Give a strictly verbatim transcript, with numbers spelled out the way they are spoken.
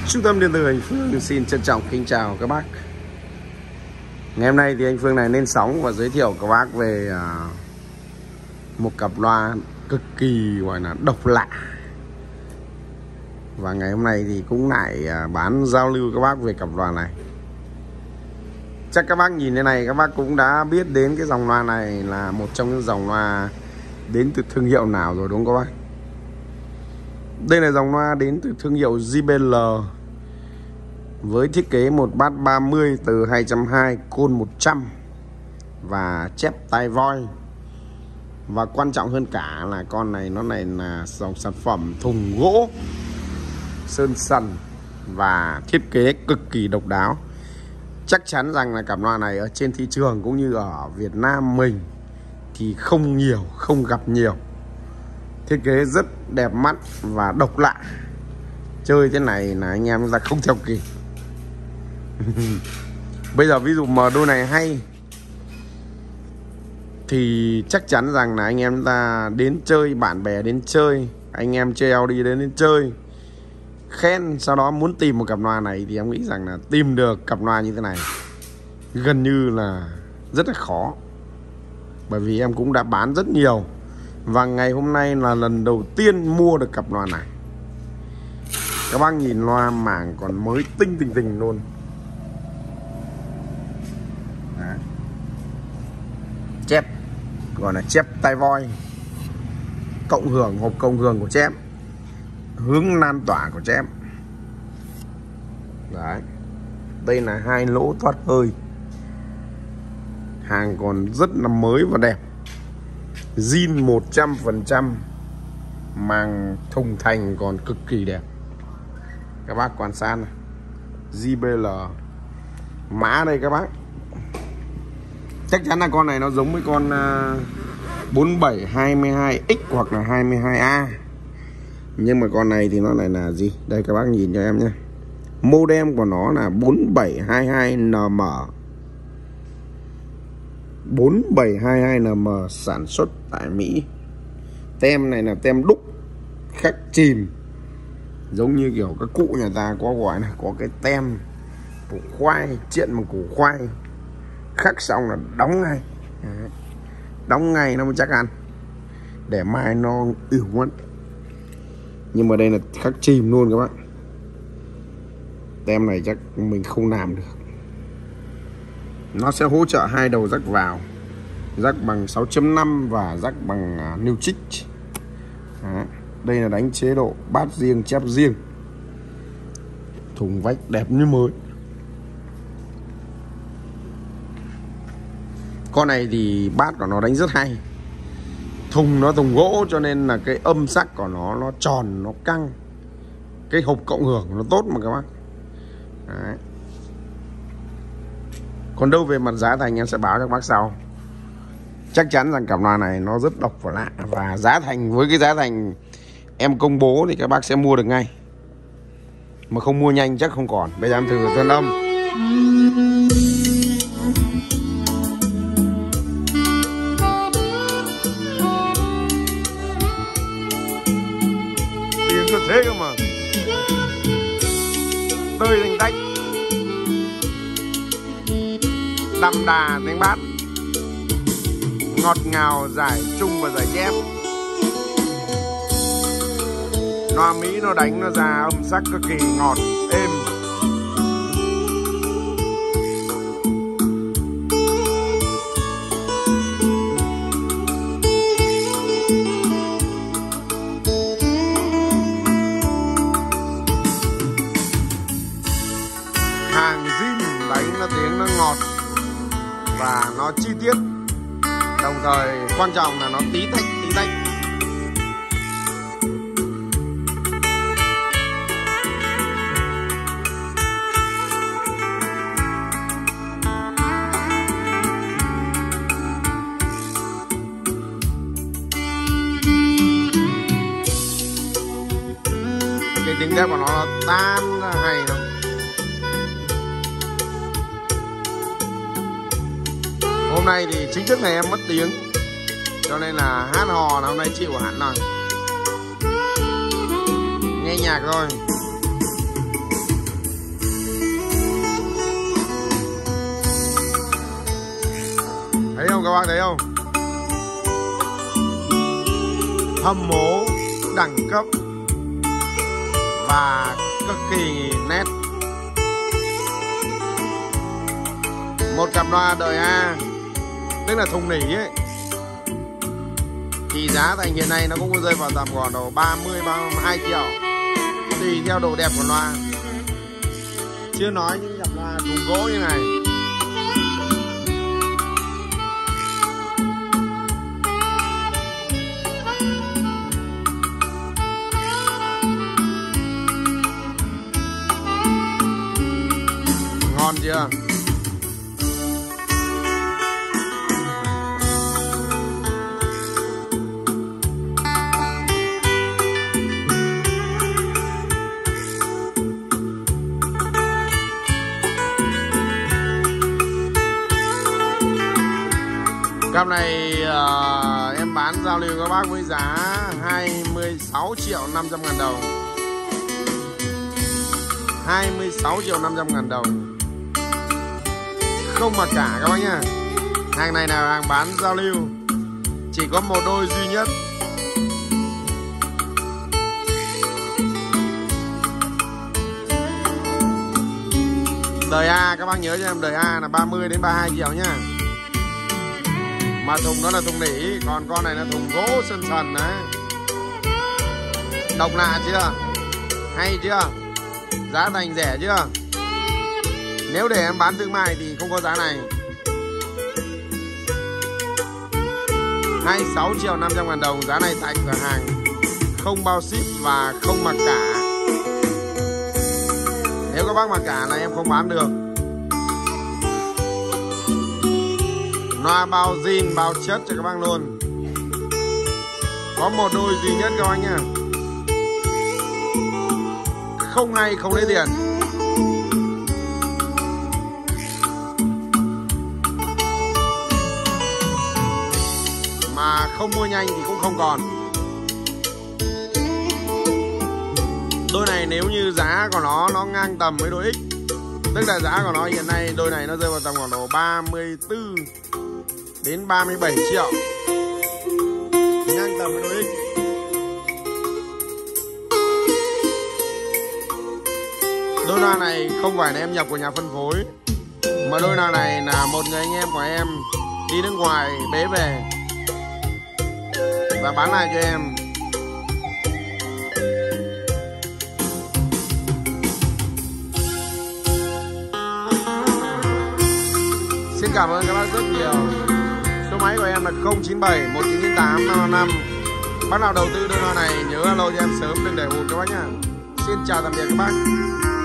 Trung tâm điện tử Anh Phương xin trân trọng kính chào các bác. Ngày hôm nay thì anh Phương này lên sóng và giới thiệu các bác về uh, một cặp loa cực kỳ gọi là độc lạ. Và ngày hôm nay thì cũng lại uh, bán giao lưu các bác về cặp loa này. Chắc các bác nhìn thế này các bác cũng đã biết đến cái dòng loa này là một trong những dòng loa đến từ thương hiệu nào rồi đúng không các bác? Đây là dòng loa đến từ thương hiệu gi bê lờ với thiết kế một bát ba mươi từ hai trăm hai mươi côn một trăm và chép tai voi. Và quan trọng hơn cả là con này nó này là dòng sản phẩm thùng gỗ sơn sần và thiết kế cực kỳ độc đáo. Chắc chắn rằng là cặp loa này ở trên thị trường cũng như ở Việt Nam mình thì không nhiều, không gặp nhiều. Thiết kế rất đẹp mắt và độc lạ. Chơi thế này là anh em chúng ta không theo kịp. Bây giờ ví dụ mà đôi này hay thì chắc chắn rằng là anh em chúng ta đến chơi, bạn bè đến chơi, anh em treo đi đến, đến chơi khen, sau đó muốn tìm một cặp loa này thì em nghĩ rằng là tìm được cặp loa như thế này gần như là rất là khó. Bởi vì em cũng đã bán rất nhiều và ngày hôm nay là lần đầu tiên mua được cặp loa này. Các bác nhìn loa mảng còn mới tinh tình tình luôn. Đấy. Chép gọi là chép tai voi, cộng hưởng, hộp cộng hưởng của chép, hướng lan tỏa của chép. Đấy. Đây là hai lỗ thoát hơi. Hàng còn rất là mới và đẹp. Zin một trăm phần trăm. Màng thùng thành còn cực kỳ đẹp. Các bác quan sát này. gi bê lờ. Mã đây các bác. Chắc chắn là con này nó giống với con uh, bốn bảy hai hai x hoặc là hai mươi hai A. Nhưng mà con này thì nó lại là gì? Đây các bác nhìn cho em nhé. Modem của nó là bốn bảy hai hai N M. bốn bảy hai hai N M sản xuất tại Mỹ. Tem này là tem đúc khắc chìm. Giống như kiểu các cụ nhà ta có gọi là có cái tem củ khoai, chuyện bằng củ khoai, khắc xong là đóng ngay. Đấy. Đóng ngay nó mới chắc ăn, để mai nó ỉu mất. Nhưng mà đây là khắc chìm luôn các bạn. Tem này chắc mình không làm được. Nó sẽ hỗ trợ hai đầu jack vào, jack bằng sáu chấm năm và jack bằng uh, new trích. Đấy. Đây là đánh chế độ bát riêng, chép riêng. Thùng vách đẹp như mới. Con này thì bát của nó đánh rất hay. Thùng nó thùng gỗ cho nên là cái âm sắc của nó nó tròn, nó căng. Cái hộp cộng hưởng nó tốt mà các bác. Đấy. Còn đâu về mặt giá thành em sẽ báo cho các bác sau. Chắc chắn rằng cặp loa này nó rất độc và lạ. Và giá thành, với cái giá thành em công bố thì các bác sẽ mua được ngay. Mà không mua nhanh chắc không còn. Bây giờ em thử thân âm. Tiếng rất thế cơ mà. Tơi thành tách. Đậm đà tiếng bát. Ngọt ngào giải trung và giải chép. Loa Mỹ nó đánh nó ra âm sắc cực kỳ ngọt, êm. Hàng zin đánh nó tiếng nó ngọt và nó chi tiết. Đồng thời quan trọng là nó tí tách tí tách. Cái tiếng kép của nó nó tan hay không? Hôm nay thì chính thức này em mất tiếng, cho nên là hát hò là hôm nay chịu hẳn rồi. Nghe nhạc thôi. không, các bác thấy không? Hầm mố, đẳng cấp và cực kỳ nét. Một cặp loa đời A, tức là thùng nỉ ấy, thì giá thành hiện nay nó cũng có rơi vào tầm khoảng độ ba mươi ba mươi hai triệu, tùy theo độ đẹp của loa. Chưa nói những cặp loa thùng gỗ như này. Ngon chưa? Cặp này uh, em bán giao lưu các bác với giá hai mươi sáu triệu năm trăm ngàn đồng. hai mươi sáu triệu năm trăm ngàn đồng. Không mặc cả các bác nhá. Hàng này là hàng bán giao lưu, chỉ có một đôi duy nhất. Đời A các bác nhớ cho em, đời A là ba mươi đến ba mươi hai triệu nhá. Mà thùng đó là thùng nỉ, còn con này là thùng gỗ sần sần đấy. Độc lạ chưa? Hay chưa? Giá thành rẻ chưa? Nếu để em bán thương mại thì không có giá này. hai mươi sáu triệu năm trăm ngàn đồng. Giá này tại cửa hàng, không bao ship và không mặc cả. Nếu các bác mặc cả là em không bán được. Loa bao zin, bao chất cho các bác luôn. Có một đôi duy nhất các bác nhá. Không hay không lấy tiền. Mà không mua nhanh thì cũng không còn. Đôi này nếu như giá của nó nó ngang tầm với đôi X, tức là giá của nó hiện nay đôi này nó rơi vào tầm khoảng độ ba mươi tư đến ba mươi bảy triệu, ngang tầm với đôi X. Đôi loa này không phải là em nhập của nhà phân phối, mà đôi loa này là một người anh em của em đi nước ngoài bế về và bán lại cho em. Xin cảm ơn các bác rất nhiều. Số máy của em là không chín bảy một chín tám năm năm năm. Bác nào đầu tư đôi loa này nhớ alo cho em sớm, đừng để hụt các bác nhá. Xin chào tạm biệt các bác.